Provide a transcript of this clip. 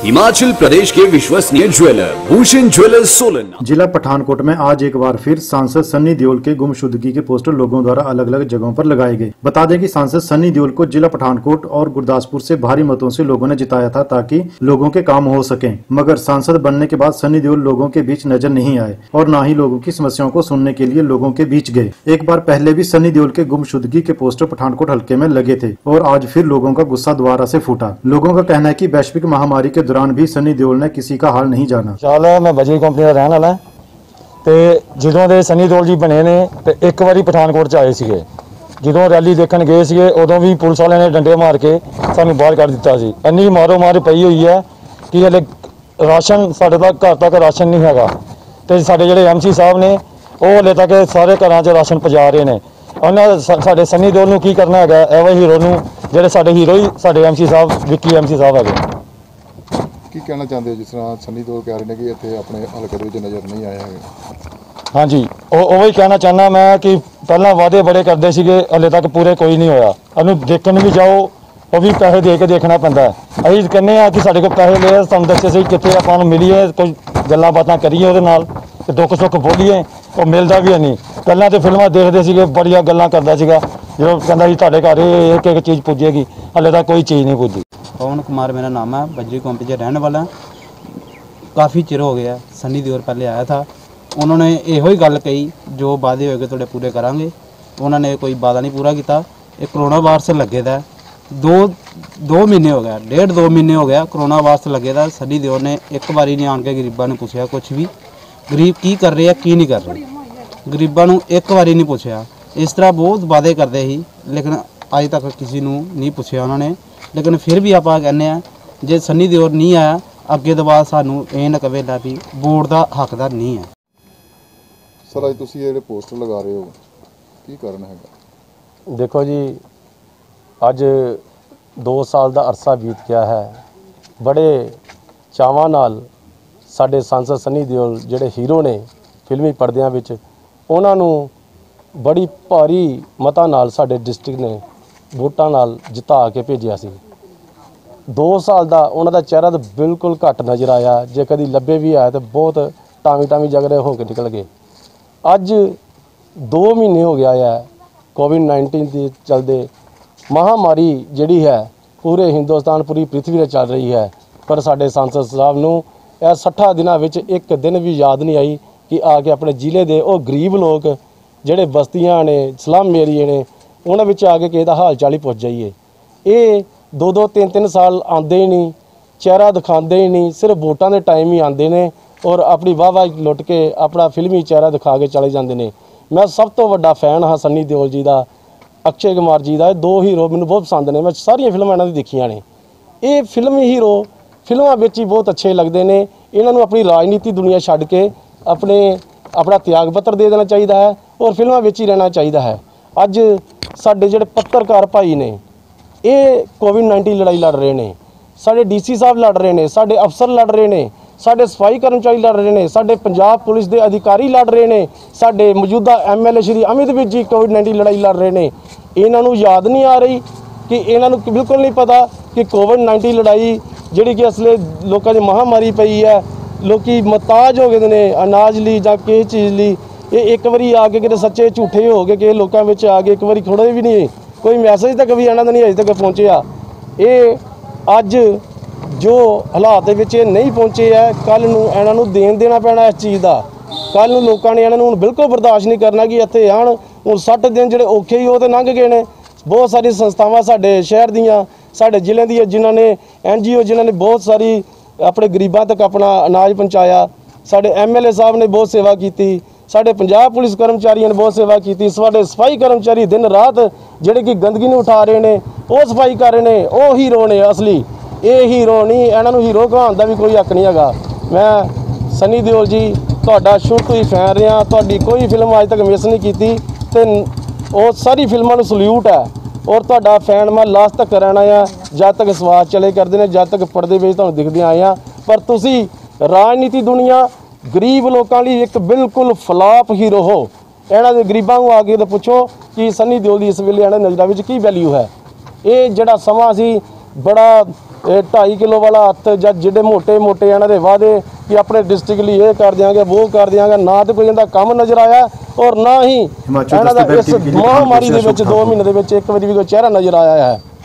हिमाचल प्रदेश के विश्वसनीय jeweller Bhushan jewellers Solan. जिला पठानकोट में आज एक बार फिर सांसद सन्नी देओल के गुमशुदगी के पोस्टर लोगों द्वारा अलग अलग जगहों पर लगाए गए। बता दें कि सांसद सन्नी देओल को जिला पठानकोट और गुरदासपुर से भारी मतों से लोगों ने जिताया था ताकि लोगों के काम हो सके, मगर सांसद बनने के बाद सन्नी देओल लोगों के बीच नजर नहीं आए और न ही लोगों की समस्याओं को सुनने के लिए लोगों के बीच गए। एक बार पहले भी सन्नी देओल के गुमशुदगी के पोस्टर पठानकोट हल्के में लगे थे और आज फिर लोगों का गुस्सा दोबारा से फूटा। लोगों का कहना है कि वैश्विक महामारी के दौरान भी सन्नी देओल ने किसी का हाल नहीं जाना। चाल मैं बजरी कंपनी का रहने वाला ते ਜਦੋਂ ਦੇ सन्नी देओल जी बने ने ते एक बारी पठानकोट च आए सीगे, ਜਦੋਂ रैली देखण गए सीगे उदों भी पुलिस वाले ने डंडे मार के सानू बाहर कर दिता सी। इन्नी मारो मार पई हुई है कि हले राशन साडे तक घर तक राशन नहीं हैगा ते साडे जिहड़े MC साहब ने ਉਹ हले तक सारे घरां 'ਚ राशन पहुंचा रहे ने। ਉਹਨਾਂ ਸਾਡੇ सन्नी देओल ਨੂੰ ਕੀ ਕਰਨਾ ਹੈਗਾ, ਐਵੇਂ ਹੀਰੋ ਨੂੰ ਜਿਹੜੇ ਸਾਡੇ ਹੀਰੋ ਹੀ ਸਾਡੇ MC ਸਾਹਿਬ ਵਿੱਕੀ MC ਸਾਹਿਬ ਹੈਗੇ। ਕੀ ਕਹਿਣਾ ਚਾਹੁੰਦੇ ਹੋ ਜਿਸ ਤਰ੍ਹਾਂ सन्नी देओल ਕਹਿ ਰਹੇ ਨੇ ਕਿ ਇੱਥੇ ਆਪਣੇ ਹਲਕੇ ਦੇ ਵਿੱਚ ਨਜ਼ਰ ਨਹੀਂ ਆਏ ਹੈਗੇ? ਹਾਂਜੀ ਉਹ ਹੀ ਕਹਿਣਾ ਚਾਹੁੰਦਾ ਮੈਂ ਕਿ ਪਹਿਲਾਂ ਵਾਅਦੇ ਬੜੇ ਕਰਦੇ ਸੀਗੇ, ਹਲੇ ਤੱਕ ਪੂਰੇ ਕੋਈ ਨਹੀਂ ਹੋਇਆ। ਉਹਨੂੰ ਦੇਖਣ ਵੀ ਜਾਓ ਉਹ ਵੀ ਪੈਸੇ ਦੇ ਕੇ ਦੇਖਣਾ ਪੈਂਦਾ। ਅਸੀਂ ਕਹਿੰਦੇ ਆ ਕਿ ਸਾਡੇ ਕੋਲ ਪੈਸੇ ਲਏ ਸਾਨੂੰ ਦੱਸੇ ਸੀ ਕਿੱਥੇ ਆਪਾਂ ਨੂੰ ਮਿਲੀਏ, ਕੋਈ ਗੱਲਾਂ ਬਾਤਾਂ ਕਰੀਏ ਉਹਦੇ ਨਾਲ ਤੇ ਦੁੱਖ ਸੁੱਖ ਬੋਲੀਏ, ਉਹ ਮਿਲਦਾ ਵੀ ਨਹੀਂ। ਪਹਿਲਾਂ ਤੇ ਫਿਲਮਾਂ ਦੇਖਦੇ ਸੀਗੇ, ਬੜੀਆਂ ਗੱਲਾਂ ਕਰਦਾ ਸੀਗਾ, ਜਦੋਂ ਕਹਿੰਦਾ ਸੀ ਤੁਹਾਡੇ ਘਰ ਇੱਕ ਇੱਕ ਚੀਜ਼ ਪੁੱਜੇਗੀ, ਹਲੇ ਤੱਕ ਕੋਈ ਚੀਜ਼ नहीं पुजी। पवन कुमार मेरा नाम है, बजरी कंपनी से रहने वाला। काफ़ी चिर हो गया, सन्नी देओल पहले आया था, उन्होंने यो ही गल कही जो वादे होए थोड़े पूरे करांगे, उन्होंने कोई वादा नहीं पूरा किया। एक कोरोना वायरस लगे था, दो महीने हो गया, 1.5-2 महीने हो गया कोरोना वायरस लगे था। सन्नी देओल ने एक बारी नहीं आन के गरीबों ने पूछा कुछ भी, गरीब की कर रहे हैं की नहीं कर रहे, गरीबों को एक बारी नहीं पूछा। इस तरह बहुत वादे करते ही लेकिन अज तक किसी को नहीं पूछा उन्होंने। लेकिन फिर भी आप कहने जे सन्नी देओल नहीं आया अगे तो बाद सानू ये ना कहे भी वोट का हकदार नहीं है। सर अज तुसीं ये पोस्टर लगा रहे हो की कारण है? देखो जी, अज 2 साल का अरसा बीत गया है। बड़े चावां नाल साडे सांसद सन्नी देओल जिहड़े हीरो ने फिल्मी पर्दियां विच, उन्हां नूं बड़ी भारी मतां नाल साडे डिस्ट्रिक्ट ने वोटां नाल जिता के भेजिया सी। 2 साल का उन्हां दा चेहरा तो बिल्कुल घट नज़र आया, जे कभी लभे भी आया तो बहुत टावी जगह हो के निकल गए। अज 2 महीने हो गया है कोविड-19 के चलते महामारी जिहड़ी है पूरे हिंदुस्तान पूरी पृथ्वी पर चल रही है, पर साडे सांसद साहब नूं 60 दिनों विच एक दिन भी याद नहीं आई कि आके अपने जिले के वो गरीब लोग जिहड़े बस्तियां ने स्लम एरिए ने उन्हां विच आके किसी दा हाल चाल ही पुछ जाइए। ये 2-2 3-3 साल आते ही नहीं, चेहरा दिखाते ही नहीं, सिर्फ वोटां दे टाइम ही आते हैं और अपनी वाह लुट के अपना फिल्मी चेहरा दिखा के चले जाते हैं। मैं सब तो वड्डा फैन हाँ सन्नी देओल जी का, अक्षय कुमार जी का। 2 हीरो मैनूं बहुत पसंद ने, मैं सारिया फिल्मां इन्हां दी देखियां ने। ये फिल्मी हीरो फिल्मां विच ही बहुत अच्छे लगते हैं। इन्हां नूं अपनी राजनीति दुनिया छड्ड के अपना त्याग पत्र दे देना चाहिए है और फिल्मां विच ही रहना चाहिए है। अज साडे जिहड़े पत्रकार भाई ने ये कोविड-19 लड़ाई लड़ रहे हैं, साडे DC साहब लड़ रहे हैं, साडे अफसर लड़ रहे हैं, साडे सफाई कर्मचारी लड़ रहे हैं, साडे पंजाब पुलिस के अधिकारी लड़ रहे हैं, साडे मौजूदा MLA श्री अमित विज जी कोविड-19 लड़ाई लड़ रहे हैं। इन्हां नूं याद नहीं आ रही कि इन्हां नूं बिल्कुल नहीं पता कि कोविड-19 लड़ाई जिहड़ी कि असले लोगों की महामारी पई है, लोग मुहताज हो गए हैं अनाज ली जां किसी चीज़ ली। ये एक बारी आके कि सच्चे झूठे हो गए कि लोगों में आके एक बारी खड़े भी नहीं, कोई मैसेज तक भी इन्हां दा नहीं अजे तक पहुँचे। ये अज जो हालात नहीं पहुँचे है, कल इन्हां नूं देना पैना इस चीज़ का। कल लोगों ने इन्हां नूं बिल्कुल बर्दाश्त नहीं करना कि इत्थे आण। हुण 60 दिन जिहड़े औखे ही वो तो लंघ गए ने। बहुत सारी संस्थावां साडे शहर दियां साडे जिले दी जिन्हां ने NGO जिन्हां ने बहुत सारी अपने गरीबां तक अपना अनाज पहुँचाया। साडे MLA साहब ने बहुत सेवा की, साडे पंजाब पुलिस कर्मचारियों ने बहुत सेवा की, साडे सफाई कर्मचारी दिन रात जिहड़े कि गंदगी नूं उठा रहे हैं वो सफाई कर रहे हैं, वो हीरो ने असली। ये हीरो नहीं, इन्हां नूं हीरो कहण दा भी कोई हक नहीं हैगा। मैं सन्नी देओल जी तुहाडा शुरू तो ही फैन रहा, तुहाडी कोई फिल्म अज तक मिस नहीं की ते वो सारी फिल्मां नूं सल्यूट है और तुहाडा फैन मैं लास्ट तक रहना है जब तक स्वाद चले करते हैं, जब तक पर्दे विच तुहानूं दिखदे आए हैं। पर तुसीं राजनीति दुनिया गरीब लोगों लिए एक बिल्कुल फ्लॉप हीरो हो। इन्हां दे गरीबां नूं आके तो पुछो कि सन्नी देओल दी इस वेले इन्हां नज़रां विच की वैल्यू है। ये जिहड़ा समां सी बड़ा ਇਹ 2.5 ਕਿਲੋ ਵਾਲਾ ਹੱਥ ਜਾਂ ਜਿਹੜੇ ਮੋਟੇ ਇਹਨਾਂ ਦੇ ਵਾਅਦੇ ਕਿ ਆਪਣੇ ਡਿਸਟ੍ਰਿਕਟ ਲਈ ਇਹ ਕਰ ਦਿਆਂਗੇ ਉਹ ਕਰ ਦਿਆਂਗੇ, ਨਾ ਤੇ ਕੋਈ ਇਹਦਾ ਕੰਮ ਨਜ਼ਰ ਆਇਆ ਔਰ ਨਾ ਹੀ ਇਹਨਾਂ ਦਾ ਇਸ ਮਹਾਮਾਰੀ ਦੇ ਵਿੱਚ 2 ਮਹੀਨੇ ਦੇ ਵਿੱਚ ਇੱਕ ਵਾਰੀ ਵੀ ਕੋਈ ਚਿਹਰਾ ਨਜ਼ਰ ਆਇਆ ਹੈ।